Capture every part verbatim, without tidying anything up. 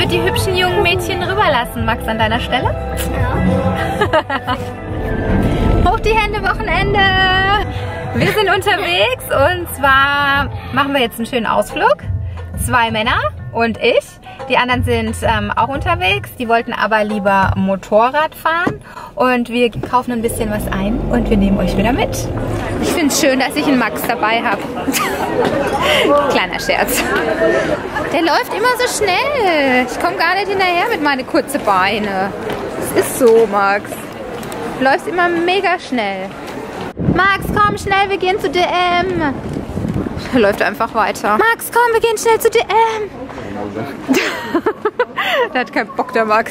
würde die hübschen jungen Mädchen rüberlassen, Max, an deiner Stelle. Ja. Hoch die Hände, Wochenende! Wir sind unterwegs und zwar machen wir jetzt einen schönen Ausflug. Zwei Männer und ich. Die anderen sind ähm, auch unterwegs. Die wollten aber lieber Motorrad fahren. Und wir kaufen ein bisschen was ein und wir nehmen euch wieder mit. Ich finde es schön, dass ich einen Max dabei habe. Kleiner Scherz. Der läuft immer so schnell. Ich komme gar nicht hinterher mit meinen kurzen Beine. Das ist so, Max. Du läufst immer mega schnell. Max, komm schnell, wir gehen zu D M. Er läuft einfach weiter. Max, komm, wir gehen schnell zu D M. Der hat keinen Bock, der Max.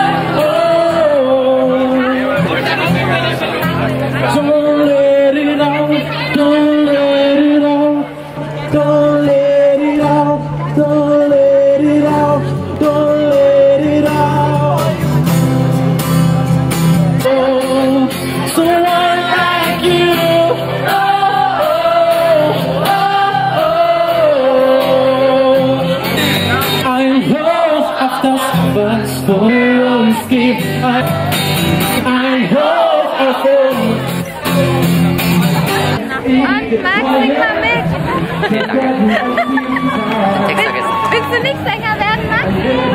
Und Max, sing mal mit. willst, willst du nicht Sänger werden, Max?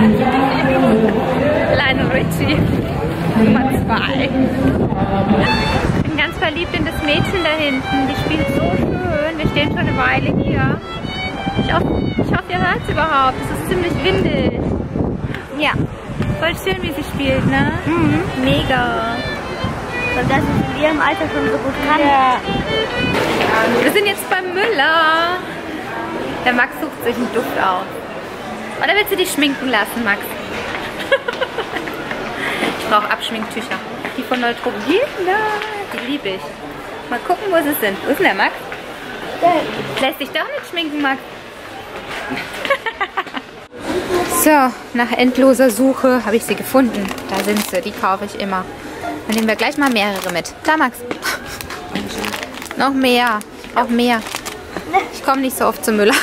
Lionel Richie, Nummer zwei. Ich bin ganz verliebt in das Mädchen da hinten. Die spielt so schön. Wir stehen schon eine Weile hier. Ich hoffe, ich hoffe ihr hört es überhaupt. Es ist ziemlich windig. Ja, voll schön, wie sie spielt, ne? Mhm. Mega. Und dass sie in ihrem Alter schon so gut kann. Ja. Wir sind jetzt beim Müller. Der Max sucht sich einen Duft aus. Oder willst du dich schminken lassen, Max? Ich brauche Abschminktücher. Die von Neutrogena, die liebe ich. Mal gucken, wo sie sind. Wo ist denn der Max? Lässt dich doch nicht schminken, Max. So, nach endloser Suche habe ich sie gefunden. Da sind sie, die kaufe ich immer. Dann nehmen wir gleich mal mehrere mit. Da, Max. Noch mehr. Auch mehr. Ich komme nicht so oft zum Müller.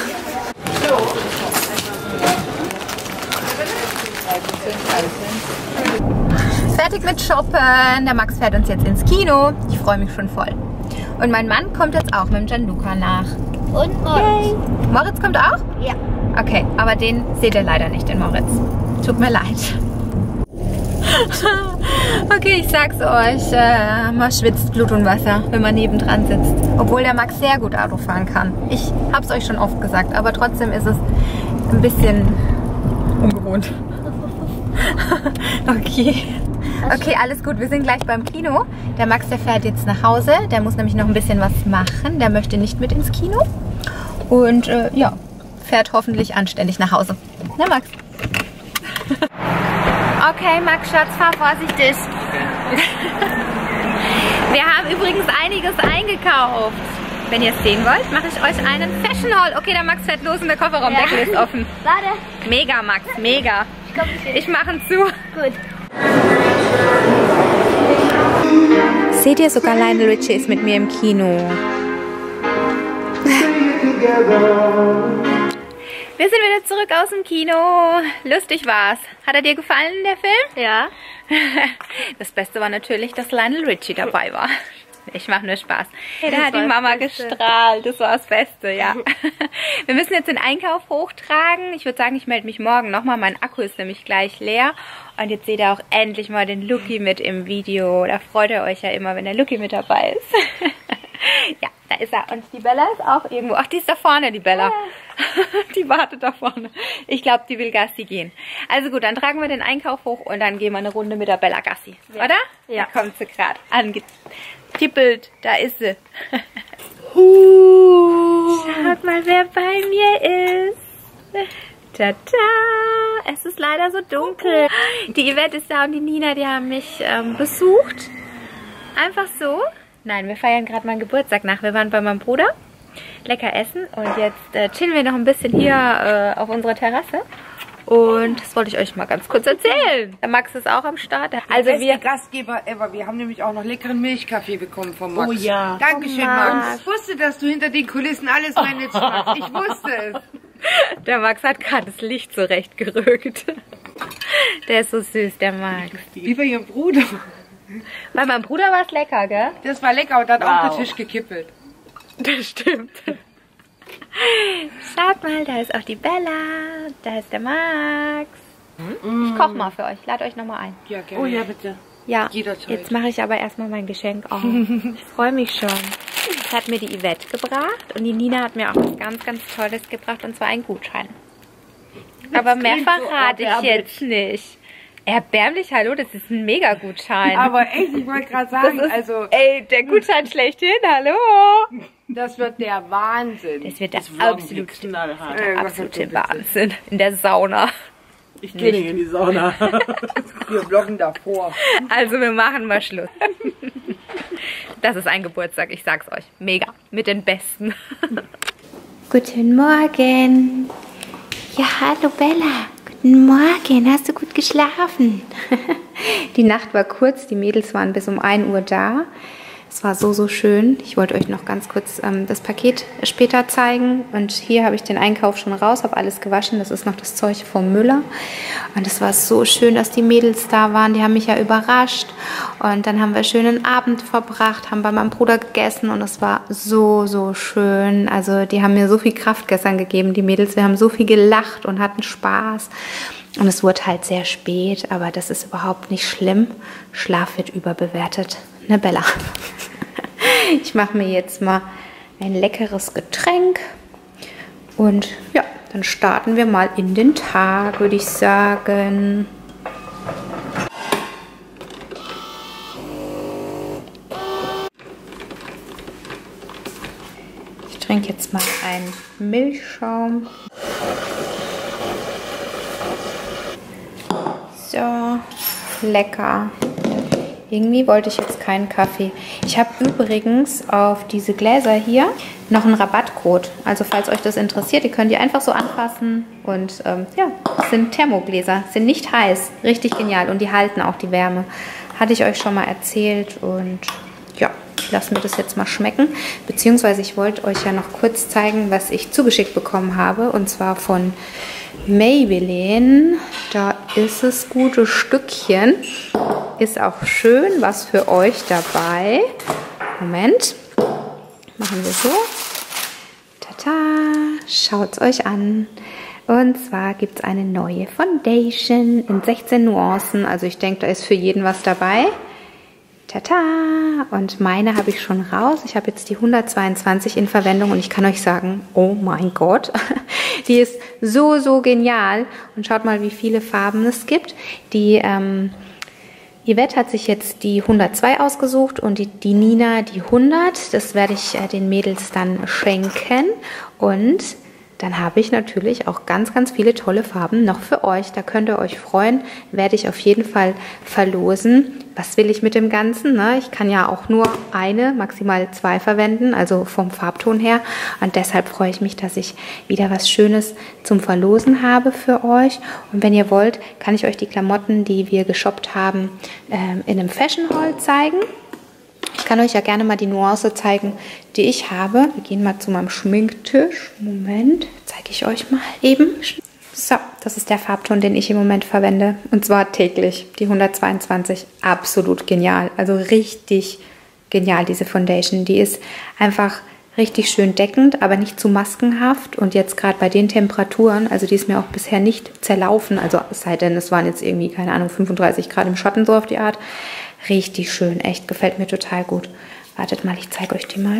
Fertig mit Shoppen. Der Max fährt uns jetzt ins Kino. Ich freue mich schon voll. Und mein Mann kommt jetzt auch mit dem Gianluca nach. Und Moritz. Moritz kommt auch? Ja. Okay, aber den seht ihr leider nicht, den Moritz. Tut mir leid. Okay, ich sag's euch, äh, man schwitzt Blut und Wasser, wenn man nebendran sitzt. Obwohl der Max sehr gut Auto fahren kann. Ich hab's euch schon oft gesagt, aber trotzdem ist es ein bisschen ungewohnt. Okay. Okay, alles gut. Wir sind gleich beim Kino. Der Max, der fährt jetzt nach Hause. Der muss nämlich noch ein bisschen was machen. Der möchte nicht mit ins Kino. Und äh, ja, fährt hoffentlich anständig nach Hause. Ne, Max? Okay, Max, Schatz, fahr vorsichtig. Wir haben übrigens einiges eingekauft. Wenn ihr es sehen wollt, mache ich euch einen Fashion Haul. Okay, der Max fährt los und der Kofferraumdeckel ja. ist offen. Warte. Mega, Max, mega. Ich, glaub, ich, ich mache ihn zu. Gut. Seht ihr, sogar Lionel Richie ist mit mir im Kino. Wir sind wieder zurück aus dem Kino. Lustig war's. Hat er dir gefallen, der Film? Ja. Das Beste war natürlich, dass Lionel Richie dabei war. Ich mache nur Spaß. Hey, da hat die Mama gestrahlt. Das war das Beste, ja. Wir müssen jetzt den Einkauf hochtragen. Ich würde sagen, ich melde mich morgen nochmal. Mein Akku ist nämlich gleich leer. Und jetzt seht ihr auch endlich mal den Lucky mit im Video. Da freut ihr euch ja immer, wenn der Lucky mit dabei ist. Ja, da ist er. Und die Bella ist auch irgendwo. Ach, die ist da vorne, die Bella. Die wartet da vorne. Ich glaube, die will Gassi gehen. Also gut, dann tragen wir den Einkauf hoch und dann gehen wir eine Runde mit der Bella Gassi. Ja. Oder? Ja. Da kommt sie gerade angetippelt. Da ist sie. Uh. Schaut mal, wer bei mir ist. Tada! Es ist leider so dunkel. Die Yvette ist da und die Nina, die haben mich ähm, besucht. Einfach so. Nein, wir feiern gerade meinen Geburtstag nach. Wir waren bei meinem Bruder. Lecker essen. Und jetzt äh, chillen wir noch ein bisschen hier äh, auf unserer Terrasse. Und das wollte ich euch mal ganz kurz erzählen. Der Max ist auch am Start. Also der wir Gastgeber ever. Wir haben nämlich auch noch leckeren Milchkaffee bekommen von Max. Oh ja. Dankeschön, oh, Max. Max. Ich wusste, dass du hinter den Kulissen alles managst, Max. Ich wusste es. Der Max hat gerade das Licht zurechtgerückt. Der ist so süß, der Max. Wie bei ihrem Bruder. Bei meinem Bruder war es lecker, gell? Das war lecker und hat Wow. auch der Tisch gekippelt. Das stimmt. Schaut mal, da ist auch die Bella. Da ist der Max. Ich koche mal für euch. Lade euch nochmal ein. Ja, gerne. Oh ja, bitte. Ja, Jederzeit. jetzt mache ich aber erstmal mein Geschenk auf. Ich freue mich schon. Das hat mir die Yvette gebracht und die Nina hat mir auch was ganz, ganz Tolles gebracht und zwar einen Gutschein. Aber mehr klingt so verrate ich erbärmlich. jetzt nicht. Erbärmlich, hallo, das ist ein Mega-Gutschein. Aber echt, ich wollte gerade Das sagen, ist, also ey, der Gutschein schlechthin, hallo. das wird der Wahnsinn. Das wird der Das Vloggen absolute, geht knallhart. Äh, was absolute wird das Wahnsinn. In der Sauna. Ich gehe nicht in die Sauna. Wir vloggen davor. Also wir machen mal Schluss. Das ist ein Geburtstag, ich sag's euch. Mega, mit den Besten. Guten Morgen. Ja, hallo Bella. Guten Morgen, hast du gut geschlafen? Die Nacht war kurz, die Mädels waren bis um ein Uhr da. Es war so, so schön. Ich wollte euch noch ganz kurz ähm, das Paket später zeigen. Und hier habe ich den Einkauf schon raus, habe alles gewaschen. Das ist noch das Zeug vom Müller. Und es war so schön, dass die Mädels da waren. Die haben mich ja überrascht. Und dann haben wir schön einen Abend verbracht, haben bei meinem Bruder gegessen. Und es war so, so schön. Also die haben mir so viel Kraft gestern gegeben, die Mädels. Wir haben so viel gelacht und hatten Spaß. Und es wurde halt sehr spät, aber das ist überhaupt nicht schlimm. Schlaf wird überbewertet. Ne, Bella? Ich mache mir jetzt mal ein leckeres Getränk. Und ja, dann starten wir mal in den Tag, würde ich sagen. Ich trinke jetzt mal einen Milchschaum. So, lecker. Irgendwie wollte ich jetzt keinen Kaffee. Ich habe übrigens auf diese Gläser hier noch einen Rabattcode. Also falls euch das interessiert, die könnt ihr einfach so anfassen. Und ähm, ja, das sind Thermogläser, sind nicht heiß. Richtig genial und die halten auch die Wärme. Hatte ich euch schon mal erzählt und ja, ich lasse mir das jetzt mal schmecken. Beziehungsweise ich wollte euch ja noch kurz zeigen, was ich zugeschickt bekommen habe. Und zwar von Maybelline. Da ist es gute Stückchen. Ist auch schön was für euch dabei. Moment. Machen wir so. Tata. Schaut es euch an. Und zwar gibt es eine neue Foundation in sechzehn Nuancen. Also ich denke, da ist für jeden was dabei. Tata! Und meine habe ich schon raus. Ich habe jetzt die hundertzweiundzwanzig in Verwendung und ich kann euch sagen, oh mein Gott, die ist so, so genial. Und schaut mal, wie viele Farben es gibt. Die ähm, Yvette hat sich jetzt die hundertzwei ausgesucht und die, die Nina die hundert. Das werde ich äh, den Mädels dann schenken. Und dann habe ich natürlich auch ganz, ganz viele tolle Farben noch für euch. Da könnt ihr euch freuen. Werde ich auf jeden Fall verlosen. Was will ich mit dem Ganzen? Ne? Ich kann ja auch nur eine, maximal zwei verwenden, also vom Farbton her. Und deshalb freue ich mich, dass ich wieder was Schönes zum Verlosen habe für euch. Und wenn ihr wollt, kann ich euch die Klamotten, die wir geshoppt haben, ähm, in einem Fashion Haul zeigen. Ich kann euch ja gerne mal die Nuance zeigen, die ich habe. Wir gehen mal zu meinem Schminktisch. Moment, zeige ich euch mal eben. So, das ist der Farbton, den ich im Moment verwende. Und zwar täglich, die hundertzweiundzwanzig. Absolut genial. Also richtig genial, diese Foundation. Die ist einfach richtig schön deckend, aber nicht zu maskenhaft. Und jetzt gerade bei den Temperaturen, also die ist mir auch bisher nicht zerlaufen. Also es sei denn, es waren jetzt irgendwie, keine Ahnung, fünfunddreißig Grad im Schatten, so auf die Art. Richtig schön, echt, gefällt mir total gut. Wartet mal, ich zeige euch die mal.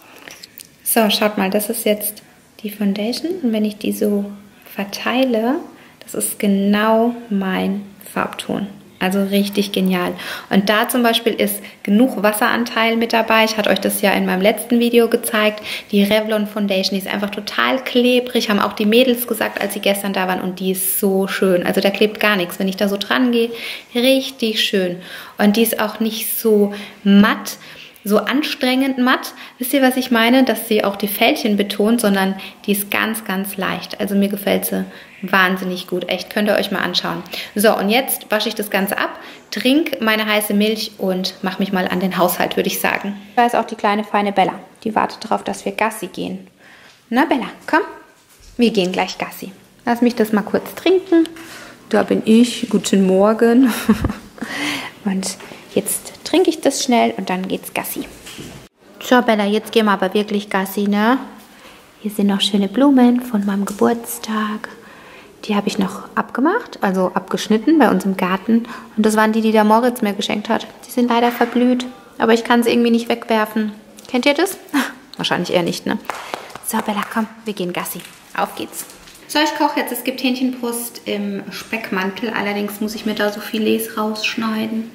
So, schaut mal, das ist jetzt die Foundation. Und wenn ich die so verteile, das ist genau mein Farbton. Also richtig genial. Und da zum Beispiel ist genug Wasseranteil mit dabei. Ich hatte euch das ja in meinem letzten Video gezeigt. Die Revlon Foundation, die ist einfach total klebrig. Haben auch die Mädels gesagt, als sie gestern da waren. Und die ist so schön. Also da klebt gar nichts. Wenn ich da so dran gehe, richtig schön. Und die ist auch nicht so matt, so anstrengend matt. Wisst ihr, was ich meine? Dass sie auch die Fältchen betont, sondern die ist ganz, ganz leicht. Also mir gefällt sie wahnsinnig gut. Echt, könnt ihr euch mal anschauen. So, und jetzt wasche ich das Ganze ab, trinke meine heiße Milch und mache mich mal an den Haushalt, würde ich sagen. Da ist auch die kleine, feine Bella. Die wartet darauf, dass wir Gassi gehen. Na, Bella, komm. Wir gehen gleich Gassi. Lass mich das mal kurz trinken. Da bin ich. Guten Morgen. Und jetzt trinke ich das schnell und dann geht's Gassi. So, Bella, jetzt gehen wir aber wirklich Gassi, ne? Hier sind noch schöne Blumen von meinem Geburtstag. Die habe ich noch abgemacht, also abgeschnitten bei uns im Garten. Und das waren die, die der Moritz mir geschenkt hat. Die sind leider verblüht, aber ich kann sie irgendwie nicht wegwerfen. Kennt ihr das? Wahrscheinlich eher nicht, ne? So, Bella, komm, wir gehen Gassi. Auf geht's. So, ich koche jetzt. Es gibt Hähnchenbrust im Speckmantel. Allerdings muss ich mir da so Filets rausschneiden.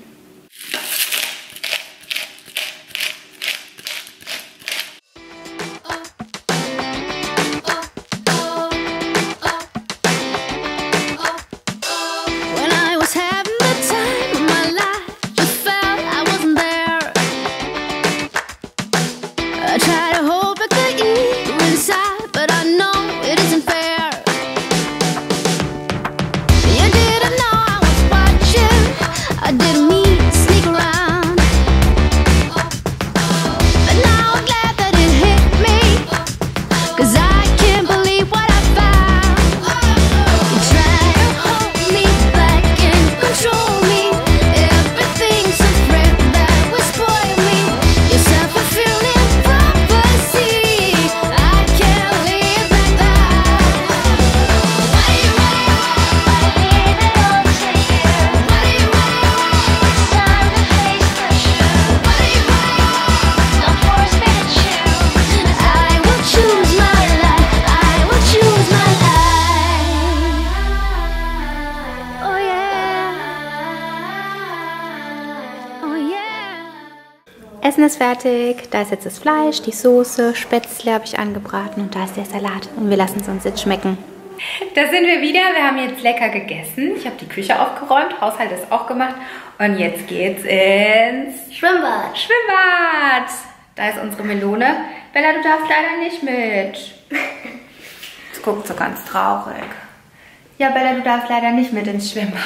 Essen ist fertig. Da ist jetzt das Fleisch, die Soße, Spätzle habe ich angebraten und da ist der Salat. Und wir lassen es uns jetzt schmecken. Da sind wir wieder. Wir haben jetzt lecker gegessen. Ich habe die Küche aufgeräumt, Haushalt ist auch gemacht. Und jetzt geht's ins Schwimmbad. Schwimmbad. Da ist unsere Melone. Bella, du darfst leider nicht mit. Jetzt guckt so ganz traurig. Ja, Bella, du darfst leider nicht mit ins Schwimmbad.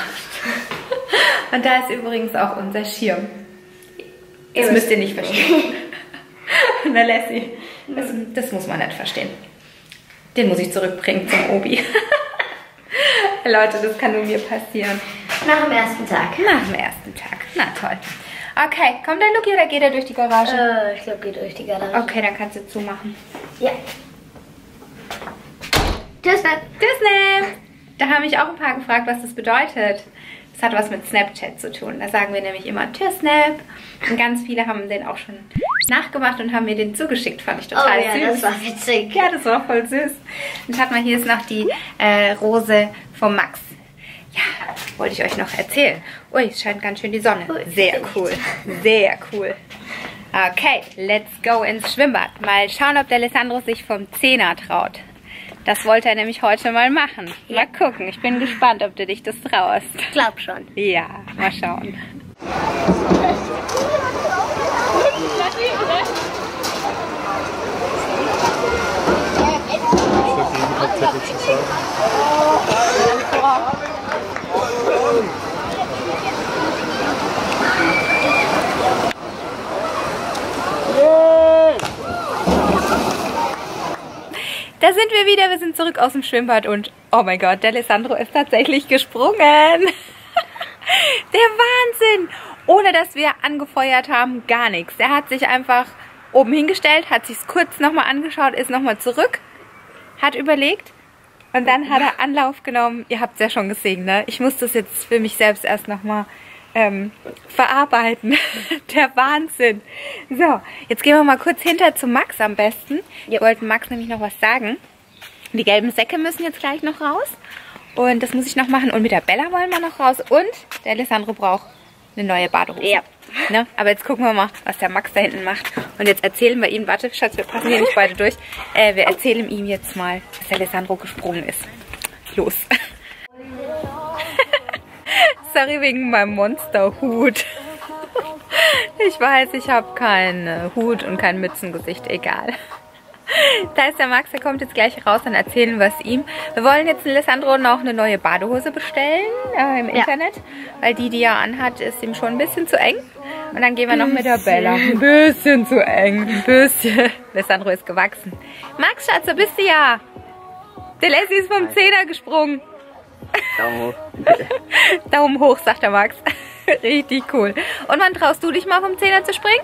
Und da ist übrigens auch unser Schirm. Das ja, müsst ihr nicht verstehen. Na, Lassie, das, das muss man nicht verstehen. Den muss ich zurückbringen zum Obi. Leute, das kann nur mir passieren. Nach dem ersten Tag. Nach dem ersten Tag. Na toll. Okay, kommt der Luki oder geht er durch die Garage? Äh, ich glaube, geht durch die Garage. Okay, dann kannst du zumachen. Ja. Tschüss, Tschüss, Da haben mich auch ein paar gefragt, was das bedeutet. Das hat was mit Snapchat zu tun. Da sagen wir nämlich immer Tschüss, Snap. Und ganz viele haben den auch schon nachgemacht und haben mir den zugeschickt. Fand ich total oh, ja, süß. Das war witzig. Ja, das war voll süß. Und hat mal, hier ist noch die äh, Rose vom Max. Ja, wollte ich euch noch erzählen. Ui, es scheint ganz schön die Sonne. Sehr cool. Sehr cool. Okay, let's go ins Schwimmbad. Mal schauen, ob der Alessandro sich vom Zehner traut. Das wollte er nämlich heute mal machen. Mal gucken. Ich bin gespannt, ob du dich das traust. Ich glaube schon. Ja, mal schauen. Da sind wir wieder, wir sind zurück aus dem Schwimmbad und oh mein Gott, der Alessandro ist tatsächlich gesprungen. Der Wahnsinn! Ohne dass wir angefeuert haben, gar nichts. Der hat sich einfach oben hingestellt, hat sich kurz nochmal angeschaut, ist nochmal zurück, hat überlegt und dann hat er Anlauf genommen. Ihr habt es ja schon gesehen, ne? Ich muss das jetzt für mich selbst erst nochmal ähm, verarbeiten. Der Wahnsinn. So, jetzt gehen wir mal kurz hinter zu Max am besten. Wir wollten Max nämlich noch was sagen. Die gelben Säcke müssen jetzt gleich noch raus. Und das muss ich noch machen. Und mit der Bella wollen wir noch raus. Und der Alessandro braucht eine neue Badehose. Ja. Ne? Aber jetzt gucken wir mal, was der Max da hinten macht. Und jetzt erzählen wir ihm, warte, Schatz, wir passen hier nicht beide durch. Äh, wir erzählen ihm jetzt mal, dass der Alessandro gesprungen ist. Los. Sorry wegen meinem Monsterhut. Ich weiß, ich habe keinen Hut und kein Mützengesicht, egal. Da ist der Max, der kommt jetzt gleich raus, dann erzählen wir es ihm. Wir wollen jetzt Alessandro noch eine neue Badehose bestellen äh, im ja. Internet, weil die, die er anhat, ist ihm schon ein bisschen zu eng. Und dann gehen wir noch mit der Bella. Ein bisschen zu eng, ein bisschen. Alessandro ist gewachsen. Max, Schatz, so bist du ja. Der Lassie ist vom Zehner gesprungen. Daumen hoch. Daumen hoch, sagt der Max. Richtig cool. Und wann traust du dich mal vom Zehner zu springen?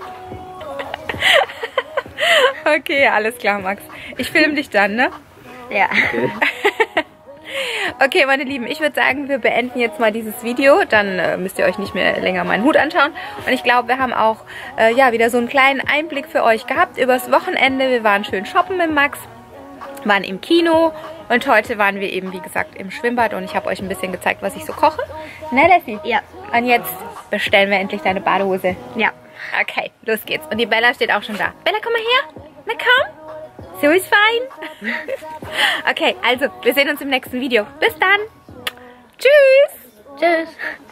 Okay, alles klar, Max. Ich filme dich dann, ne? Ja. Okay. Okay, meine Lieben, ich würde sagen, wir beenden jetzt mal dieses Video. Dann äh, müsst ihr euch nicht mehr länger meinen Hut anschauen. Und ich glaube, wir haben auch äh, ja, wieder so einen kleinen Einblick für euch gehabt übers Wochenende. Wir waren schön shoppen mit Max, waren im Kino und heute waren wir eben, wie gesagt, im Schwimmbad. Und ich habe euch ein bisschen gezeigt, was ich so koche. Ne, Leslie? Ja. Und jetzt bestellen wir endlich deine Badehose. Ja. Okay, los geht's. Und die Bella steht auch schon da. Bella, komm mal her. Na komm. So ist fein. Okay, also, wir sehen uns im nächsten Video. Bis dann. Tschüss. Tschüss.